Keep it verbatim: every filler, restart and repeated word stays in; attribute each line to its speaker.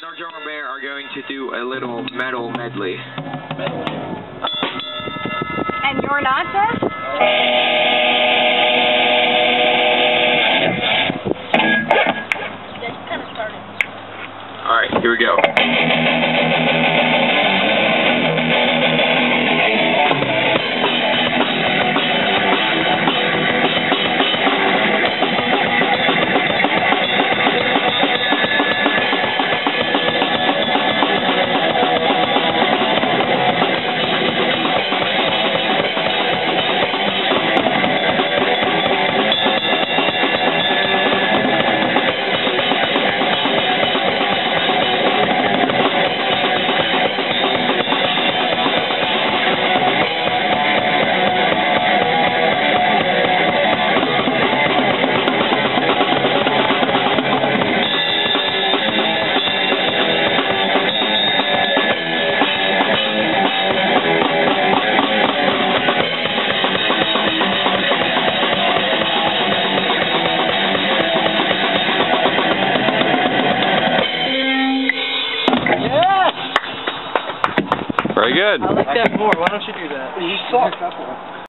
Speaker 1: our drummer bear are going to do a little metal medley.
Speaker 2: And you're not, Jeff? Just kind of started.
Speaker 1: Alright, here we go. Very good.
Speaker 3: I like that more. Why don't you do that? You suck. That's one.